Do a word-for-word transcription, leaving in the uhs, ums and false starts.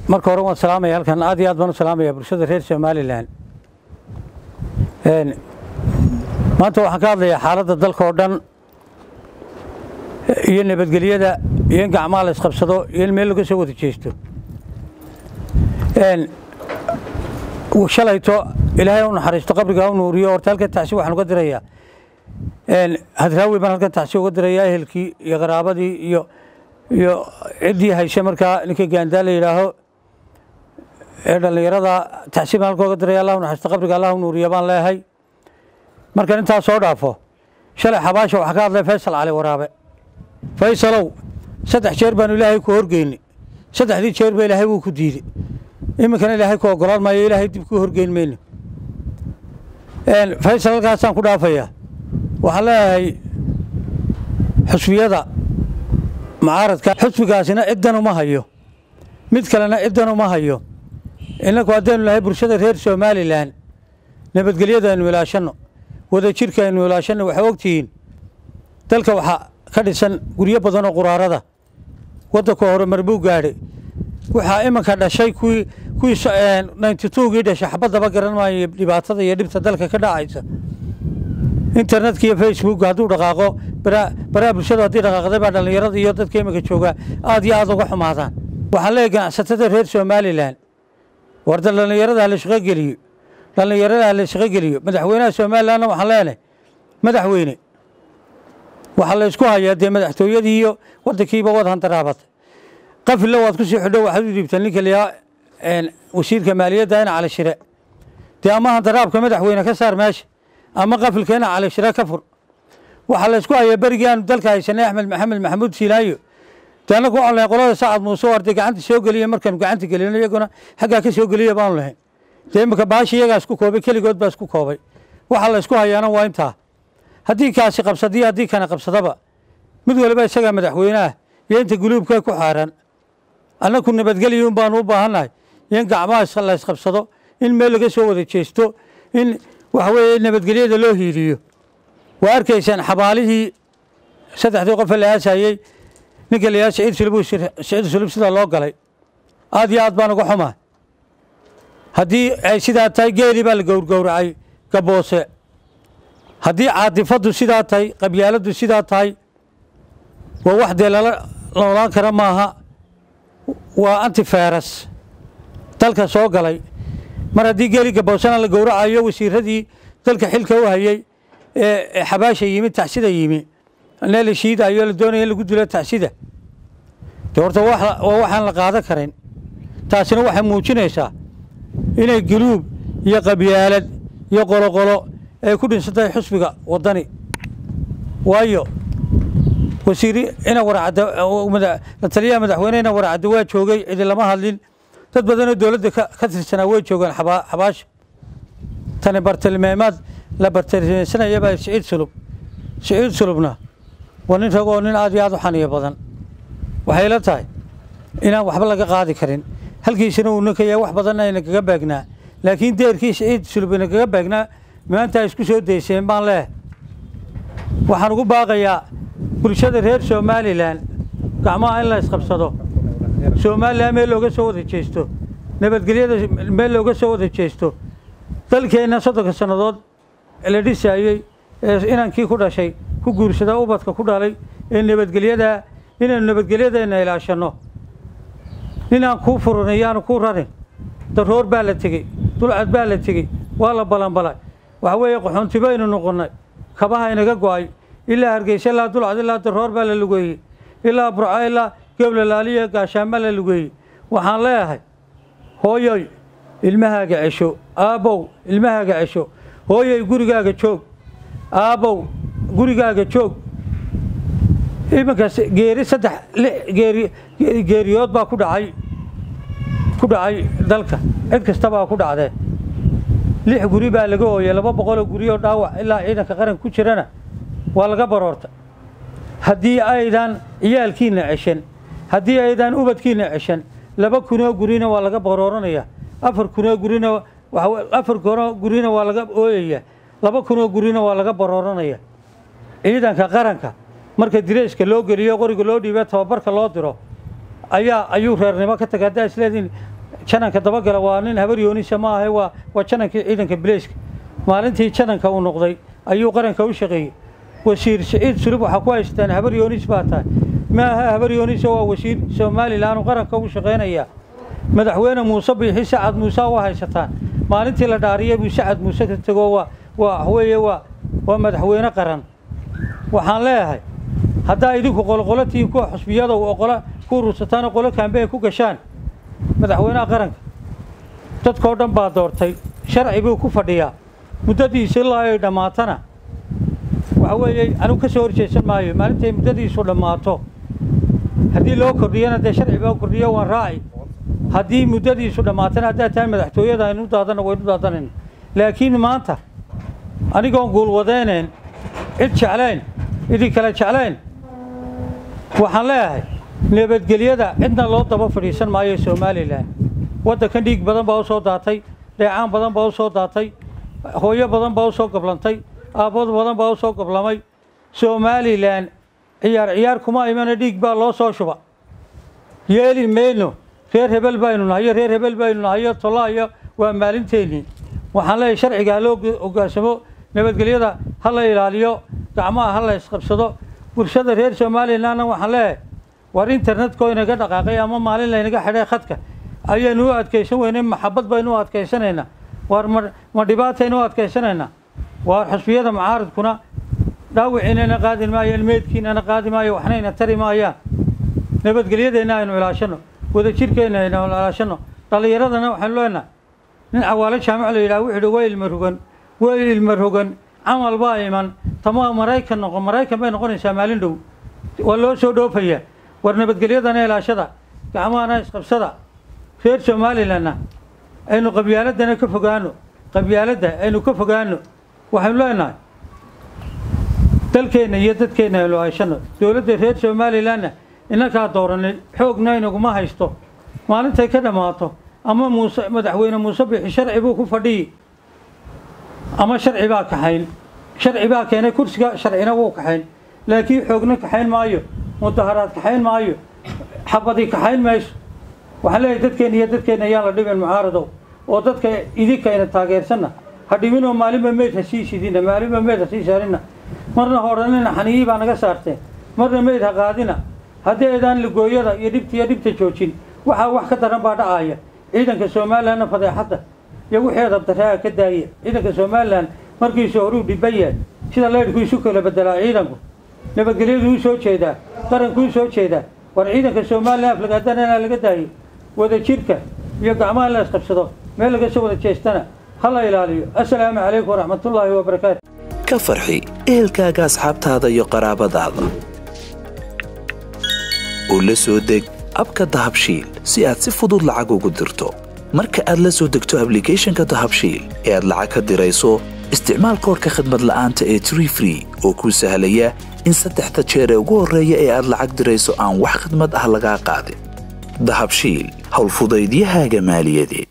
marka hore waan salaamaya halkan aad iyo aad baan u salaamaya bulshada reer Somaliland een maanta waxaan ka hadlayaa xaaladda dalka oo dhan iyo nabadgelyada iyo gacmaha la isqabsado iyo meel laga soo wada jeesto een وشليتو إلهي ونحرجت قبرك أو نوريو ورتالك التعسي وحنا قدر إياه إن هذراوي بنا التعسي وقدر إياه هلكي يا غرابة دي يو يو عدي هاي شمركا نكى جاندال إلهه إذا اللي يرضى تعسي بنا قدر إياه الله ونحرجت قبرك الله ونوريو بان لا هاي مركان أنت صور عفو شلي حباشة وحكار له فيصل عليه ورابع فيصلوا سدح شربان إلهي كورجيني سدح ذي شرب إلهي وكديدي إما كان إلهي كوا قرار ما إلهي تبكوا هرجين منه. فيصل قاسم كذا فيا وحلا حسبي هذا معارض حسبي قاسنا إدنا ما هيو متكلنا إدنا ما هيو إنك وادين له برشة غير سومالي لان نبت قليدا إنه ولا شنو وذا شركة إنه ولا شنو وحوقتين تلك وح كدسن قريب بدنا قرار هذا وذا كهر مربوق قاري waxa imanka dhashay kuwi kuwi ninety-two gii dhashay xabada ba garan maayo dhibaatada iyo dhibta dalka ka dhacaysa internetka iyo Facebook haduu dhaqaaqo bara bara bulshada hadii dhaqaaqday baa dhalinyarada iyo dadka imanka jooga aad iyo aad uga xumaadaan waxa la ganacsatada reer Somaliland warda dhalinyarada la shaqo geliyo dhalinyarada la shaqo geliyo madaxweynaha Somaliland waxa leenahay madaxweyne waxa la isku hayaa madaxtooyadii iyo wadankiiba wada hantaraabatay قفل لو أتكسر حدو واحد يجيبتني لك اللي إن وسير كمالية داين على الشراء تأما هنتراب كم دحوينا كسر ماشي أما قفل كنا على الشراء كفر وحلا اسكوا يا برجان دلك هاي سنة أحمد محمد محمود سيلايو تأنا كوا على قرار سعد مصور تيجي عند سوق اللي مركب عند تيجي لنا يقولنا حاجة كسوق اللي يبان لهن تيجي مكباش يجي اسكو كوبي كل جود بس كو كوبي وحلا اسكوا هاي أنا وينتها هديك كاسي قبصدي هديك أنا قبصدبا مدول بس سجى مدحويناه ينت قلوب كاكو حارن أنا كنا بتقليهم بانو بهنا ينقع ما يصلى يسقبصدو إن ملك سوى ذي تشيستو إن وحوي إن بتقليه له هيريو وأركيسان حباليه سدح ذو قفل يا سايي نقل يا سعيد سلبو سعيد سلبو سيدا الله قالي هذه عاد بانو قحمة هذه سيدا تاي غيري بالقور قور عاي كبوسة هذه عاطفة سيدا تاي قبيلة سيدا تاي ووحدة لا لا كرمها وأنت فارس تلك سوق علي مرة دي جري كبوسنا الجورة عيو وسير هذه تلك حلكة وهي حباشة يمين تحسيده يمين أنا اللي شيد عيو الدنيا اللي قد له تحسيده تورت واحد واحد لقاعدة كرين تحسينه واحد موجين إيسا إن الجنوب يا قبيلة يا قلو قلو كل إنسان يحسبك وطني وايو وسيري أنا ورا عد ومد نتليها مدحوينين ورا عدوات شوقي إذا لما هالين تتبدل الدولة كثر سنوات شوقي حبا حباش تاني برتلميمات لا برتل سنة يبقى سعيد سلوب سعيد سلوبنا وننفقوا نن عادي عادو حنيه بدن وحيلتاي إنا وحبا لقا قاضي كرين هل كي سنو إنك يا وح بدنا إنك جبنا لكن دير كي سعيد سلوب إنك جبنا ما أنت إسكو سود ديسين بان له وحنقول باقي bulshada reer Somaliland gacmaha in la isqabsado Somaliland meel looga soo wada jeesto nabadgelyada meel looga soo wada jeesto dalkeena soddon sanadood la dhisayay inankii ku dhashay ku guursada ubadka ku dhalay ee nabadgelyada inaan nabadgelyadeena ilaashano inaan ku furunayaan ku rarin daroor baa la tagay dulcad baa la tagay waa la balanbalay waxa weeye qaxoontiba inuu noqonay kabaha inaga go'ay إلا هرجيش إلا طول عد إلا ترهور باللجوي إلا برع إلا قبل الآلية كشمال اللجوي وحنلاها هو يي المهاج عشوا أبو المهاج عشوا هو يي جورجاج شوك أبو جورجاج شوك إيه مكاس جيري سدح جيري جيريات باكود عاي كود عاي ذلك إنك استبا كود عده ليه جوري باللجوي يلا بابا قالوا جوري وداوا إلا إذا كقرن كشرنا والله برورت هدي أيضا يالكين عشان هدي أيضا أبدكين عشان لبا كنا جورينا والله برورنا يا أفر كنا جورينا أفر كنا جورينا والله أويا لبا كنا جورينا والله برورنا يا إذا كقرنك مركز دريس كلو جريا قري كلو ديبت وبرك الله درو أيا أيو خيرنا ما كتجدد إسلادين jananka dabagala waa nin habar yoonisa ma ahay waa waa janankii ciidanka bilayska maalintii jananka uu noqday ayuu qaranka u shaqeeyay wasiir Saciid Sulub waxa ku haystaan habar yoonis baa tahay ma aha habar yoonis waa wasiir Soomaaliland qaranka u shaqeynaya madaxweyne Muuse Biixi Sacad Muuse waa haysataan maalintii la dhaariyay buu Sacad Muuse ka tago waa waa weeye waa waa madaxweyne qaran waxaan leeyahay hadda idinku qolqolatiin ku xusbiyada oo qola ku ruusataan qola kaambay ku gashaan madaxweynaha qaranka dadkoo dhan baa doortay sharci buu ku fadhiyaa muddadiisa ilaa ay dhamaatana waxa weeye anu ka soo horjeesan maayo maalintii muddadiisu dhamaato haddii loo kordhiyana de sharci baa kordhiyo waan raaci haddii muddadiisu dhamaatana hadda taa madaxtooyada aynu daadana waynu daadanan laakiin maanta anigoon guul wadeyneen cid jeclayn idin kala jeclayn waxaan leeyahay nabadgelyada cidna loo daba fadhiisan maayo Soomaaliland waddanka dhiig badan baa soo daatay dheecaan badan baa soo daatay hooyo badan baa soo gablantay aabood badan baa soo gablamay Soomaaliland ciyaar ciyaar kuma iman dhiig baa loo soo shuba yeeli meeno reer hebel baynu nahay reer hebel baynu nahay tolaayo waa maalinteeni waxaan leeyahay sharciga loo ogaasamo nabadgelyada hal la ilaaliyo gacmaha hal la isqabsado bulshada reer Soomaaliland waxaan leeyahay war internet ko inaga dhaqaaqay ama maalin la inaga xidhay khadka ayaynu u adkeysan weynay maxabad baynu u adkeysanayna war ma dhibaataynu u adkeysanayna war xusbiyada mucaaradkuna dhaawiciina qaadin maayeen meedkiina qaadi maayo waxnayna tari maayaan nabadgelyadeena aynu ilaashano wada jirkeena aynu ilaashano dhalinyaradana waxaan leenahay nin awaalo jaamac la yiraahdo wuxuu weyl marugan weyl marugan amal baa iman tamaam Mareykan noqon Mareykan bay noqonaysaa maalin dhow waa loo soo dhoofaya war nabadgelyadana ilaashada gacmaha isqabsada reer Soomaaliland aynu qabyaaladana ka fogaano qabyaalada aynu ka fogaano waxaan leenahay dalkeena iyo dadkeena loo hayshano dawladda reer Soomaaliland inaka dooranay xoogna inaguma haysto maalintay ka dhamaato ama Muuse madaxweyne Muuse Biixi sharci buu ku fadhiyay ama sharci baa ka hayn sharci baa keenay kursiga sharcina wuu ka hayn laakiin xoogna ka hayn maayo mudaharaad ka hayn maayo xabadi ka hayn mayso waxa leeyahay dadkeena iyo dadkeena ayaa la dhibin mucaarado oo dadka idinka ina taageersana hadhiwino maalinba meed hasiisidina maalinba meed hasiisarina marna horanina xaniyi baa naga saartay marna meed ha qaadina haddii aydan lugooyada iyo dhibta iyo dhibta joojin waxa wax ka daran baa dhacaya ciidanka Soomaaliland fadeexada iyo wixii dabtaraa ka daayay ciidanka Soomaaliland markii soo horu dhibaya sida leedku isu kala bedelaa ciidanku nabadgelyadu soo jeeda qaranku soo jeeda war ciidanka Soomaaliland aflagaadana laga daayay wada jirka iyo gacmaha la isqabsado meel laga soo wada jeestana hala ilaaliyo assalaamu calaykum waraxmatullaahi wabarakaatuh ka farxi ehelkaaga asxaabtaada iyo qaraabadaada oo la soo deg abka dahabshiil si aad si fudud lacag ugu dirto marka aad la soo degto applicationka dahabshiil ee aad lacag ka dirayso isticmaal koodka khidmad la'aanta ee Tree Free oo kuu sahlaya in saddexda jeer ee ugu horreeya ee aad lacag dirayso aan wax khidmad ah laga qaadin dahabshiil hawl fudaydiyahaaga maaliyadeed